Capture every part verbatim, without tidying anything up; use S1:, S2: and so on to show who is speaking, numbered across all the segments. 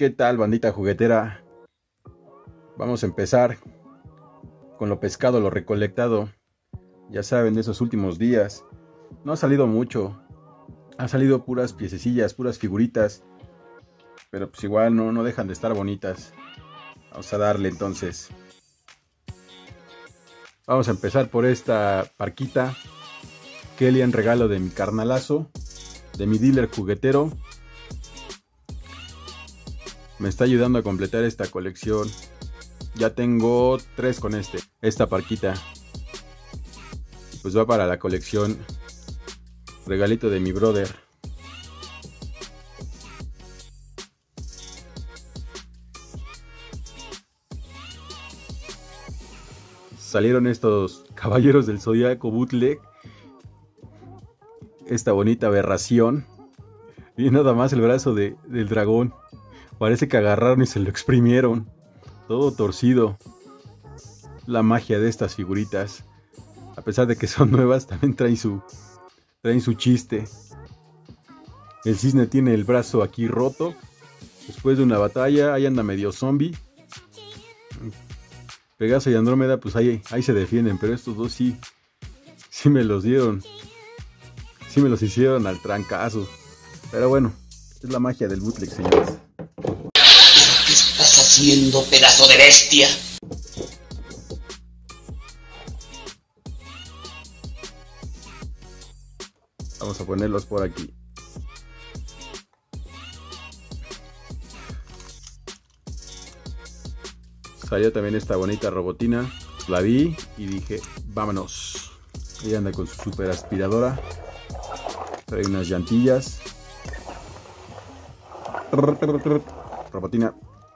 S1: ¿Qué tal, bandita juguetera? Vamos a empezar con lo pescado, lo recolectado. Ya saben, de esos últimos días no ha salido mucho. Ha salido puras piececillas, puras figuritas. Pero pues igual no, no dejan de estar bonitas. Vamos a darle entonces. Vamos a empezar por esta parquita Kelly en regalo de mi carnalazo, de mi dealer juguetero. Me está ayudando a completar esta colección. Ya tengo tres con este. Esta parquita pues va para la colección. Regalito de mi brother. Salieron estos caballeros del zodiaco bootleg. Esta bonita aberración. Y nada más el brazo de, del dragón. Parece que agarraron y se lo exprimieron. Todo torcido. La magia de estas figuritas. A pesar de que son nuevas, también traen su, traen su chiste. El cisne tiene el brazo aquí roto. Después de una batalla, ahí anda medio zombie. Pegaso y Andrómeda, pues ahí, ahí se defienden. Pero estos dos sí, sí me los dieron. Sí me los hicieron al trancazo. Pero bueno, es la magia del bootleg, señores.
S2: ¿Qué estás haciendo, pedazo de bestia?
S1: Vamos a ponerlos por aquí. Salió también esta bonita robotina. La vi y dije, vámonos. Ella anda con su super aspiradora. Trae unas llantillas. Robotina.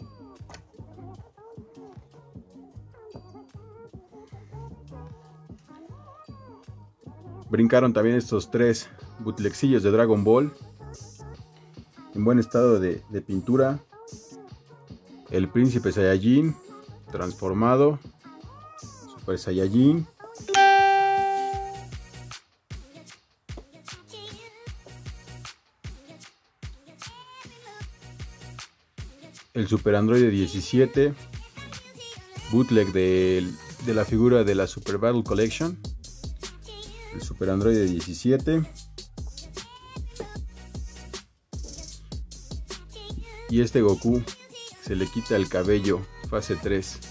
S1: Brincaron también estos tres bootlegcillos de Dragon Ball. En buen estado de, de pintura. El príncipe Saiyajin transformado. Super Saiyajin. El Super Android diecisiete. Bootleg de, de la figura de la Super Battle Collection. El Super Android diecisiete. Y este Goku se le quita el cabello, fase tres.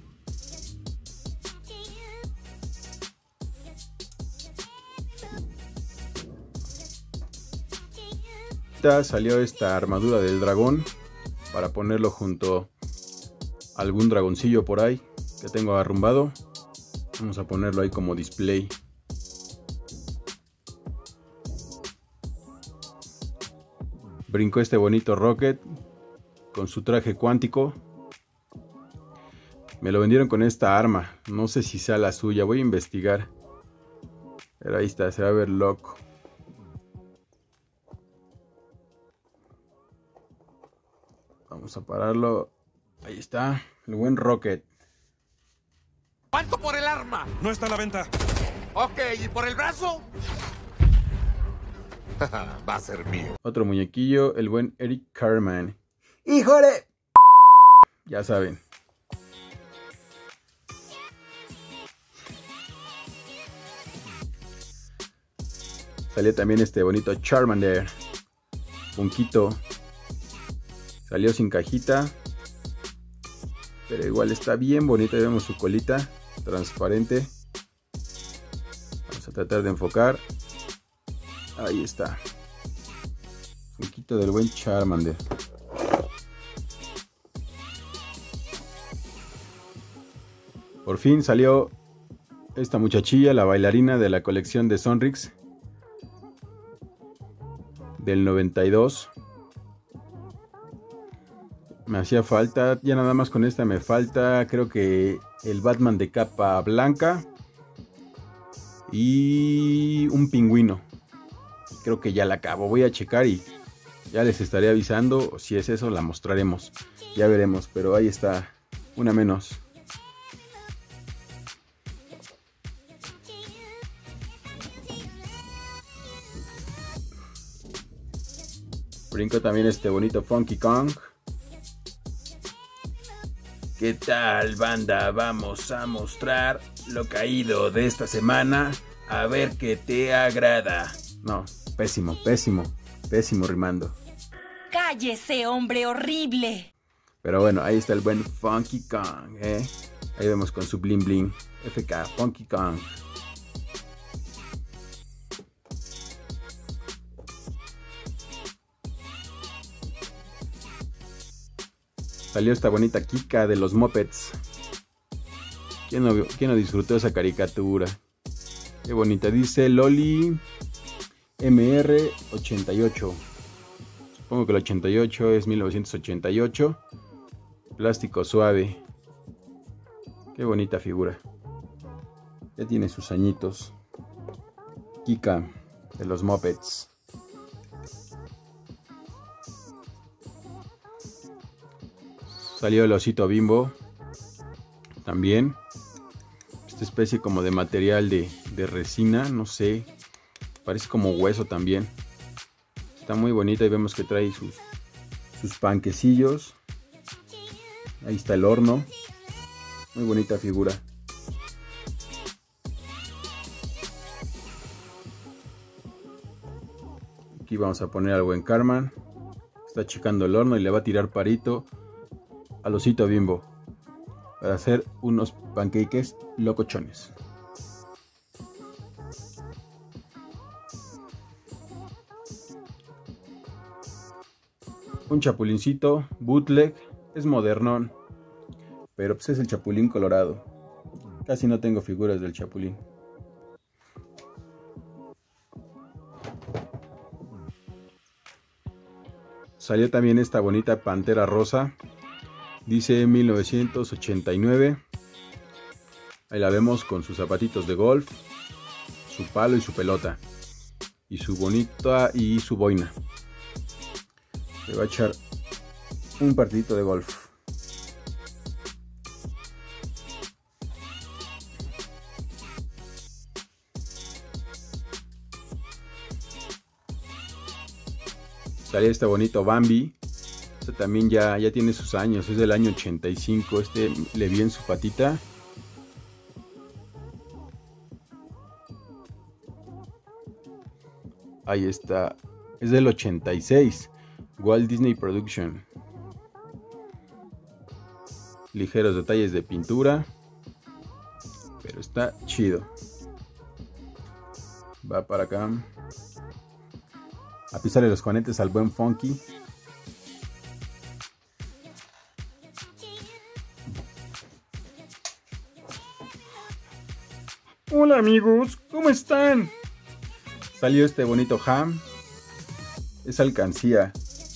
S1: Salió esta armadura del dragón para ponerlo junto a algún dragoncillo por ahí que tengo arrumbado. Vamos a ponerlo ahí como display. Brincó este bonito Rocket con su traje cuántico. Me lo vendieron con esta arma. No sé si sea la suya. Voy a investigar. Pero ahí está. Se va a ver loco. Vamos a pararlo. Ahí está. El buen Rocket.
S3: ¿Cuánto por el arma?
S4: No está a la venta.
S3: Ok, ¿y por el brazo? Va a ser mío.
S1: Otro muñequillo, el buen Eric Cartman. ¡Híjole! Ya saben. Salió también este bonito Charmander. Punquito. Salió sin cajita. Pero igual está bien bonito. Vemos su colita transparente. Vamos a tratar de enfocar. Ahí está. Un quito del buen Charmander. Por fin salió esta muchachilla, la bailarina de la colección de Sonrix. Del noventa y dos. Me hacía falta. Ya nada más con esta me falta. Creo que el Batman de capa blanca. Y un pingüino. Creo que ya la acabo. Voy a checar y ya les estaré avisando. Si es eso, la mostraremos. Ya veremos. Pero ahí está. Una menos. Brinco también este bonito Funky Kong. ¿Qué tal, banda? Vamos a mostrar lo caído de esta semana. A ver qué te agrada. No, pésimo, pésimo, pésimo rimando.
S4: ¡Cállese, hombre horrible!
S1: Pero bueno, ahí está el buen Funky Kong, ¿eh? Ahí vemos con su bling bling. F K, Funky Kong. Salió esta bonita Kika de los Muppets. ¿Quién no, quién no disfrutó esa caricatura? Qué bonita. Dice Loli M R ochenta y ocho. Supongo que el ochenta y ocho es mil novecientos ochenta y ocho. Plástico suave. Qué bonita figura. Ya tiene sus añitos. Kika de los Muppets. Salió el osito Bimbo. También. Esta especie como de material de, de resina. No sé. Parece como hueso también. Está muy bonita y vemos que trae sus, sus panquecillos. Ahí está el horno. Muy bonita figura. Aquí vamos a poner al buen Carman. Está checando el horno y le va a tirar parito al osito Bimbo para hacer unos pancakes locochones. Un chapulincito bootleg, es modernón, pero pues es el chapulín colorado. Casi no tengo figuras del chapulín. Salió también esta bonita pantera rosa. Dice mil novecientos ochenta y nueve. Ahí la vemos con sus zapatitos de golf, su palo y su pelota. Y su bonita y su boina. Le va a echar un partidito de golf. Sale este bonito Bambi. Este también ya, ya tiene sus años. Es del año ochenta y cinco. Este le vi en su patita. Ahí está. Es del ochenta y seis. Walt Disney Production. Ligeros detalles de pintura. Pero está chido. Va para acá. A pisarle los juanetes al buen Funky. Hola amigos, ¿cómo están? Salió este bonito Ham. Es alcancía.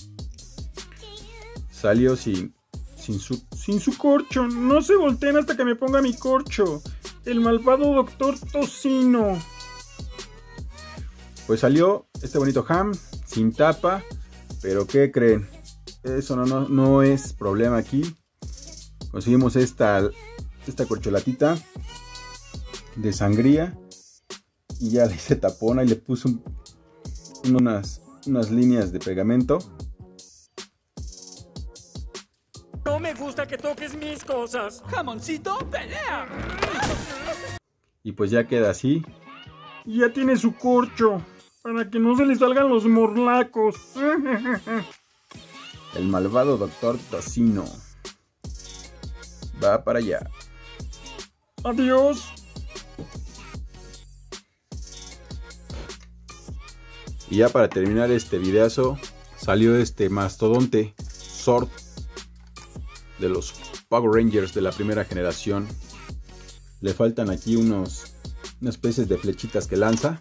S1: Salió sin, sin, su, sin su corcho. No se volteen hasta que me ponga mi corcho. El malvado doctor Tocino. Pues salió este bonito Ham sin tapa. Pero ¿qué creen? Eso no, no, no es problema aquí. Conseguimos esta, esta corcholatita de sangría. Y ya le hice tapona y le puse un, unas, unas líneas de pegamento.
S5: No me gusta que toques mis cosas. Jamoncito, pelea.
S1: Y pues ya queda así.
S5: Y ya tiene su corcho. Para que no se le salgan los morlacos.
S1: El malvado doctor Tocino. Va para allá.
S5: Adiós.
S1: Y ya para terminar este videazo, salió este mastodonte Zord de los Power Rangers de la primera generación. Le faltan aquí unos unas especies de flechitas que lanza.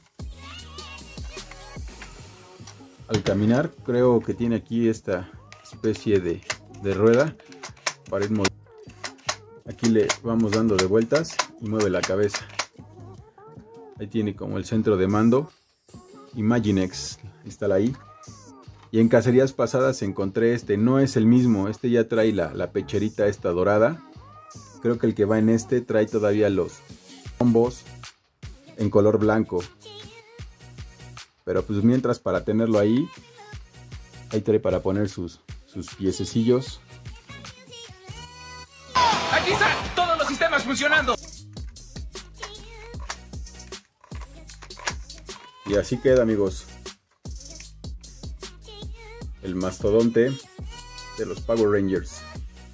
S1: Al caminar creo que tiene aquí esta especie de, de rueda para ir moviendo. Aquí le vamos dando de vueltas y mueve la cabeza. Ahí tiene como el centro de mando. Imaginex, está ahí. Y en cacerías pasadas encontré este, no es el mismo, este ya trae la, la pecherita esta dorada. Creo que el que va en este trae todavía los combos en color blanco. Pero pues mientras, para tenerlo ahí, ahí trae para poner sus, sus piececillos.
S6: Aquí están todos los sistemas funcionando.
S1: Y así queda, amigos, el mastodonte de los Power Rangers.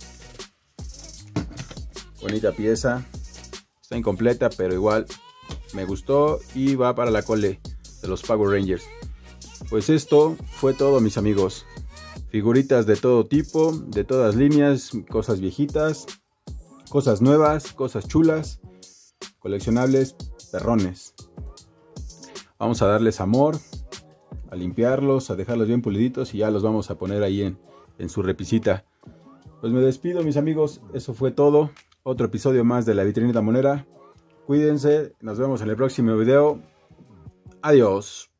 S1: Bonita pieza. Está incompleta, pero igual me gustó y va para la cole de los Power Rangers. Pues esto fue todo, mis amigos. Figuritas de todo tipo, de todas líneas, cosas viejitas, cosas nuevas, cosas chulas, coleccionables, perrones. Vamos a darles amor, a limpiarlos, a dejarlos bien puliditos y ya los vamos a poner ahí en, en su repisita. Pues me despido, mis amigos, eso fue todo. Otro episodio más de La Vitrinita Monera. Cuídense, nos vemos en el próximo video. Adiós.